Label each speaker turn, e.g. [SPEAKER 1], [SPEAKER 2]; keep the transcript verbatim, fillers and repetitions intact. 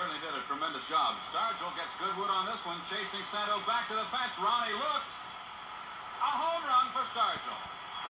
[SPEAKER 1] certainly did a tremendous job. Stargell gets good wood on this one, chasing Santo back to the fence. Ronnie looks.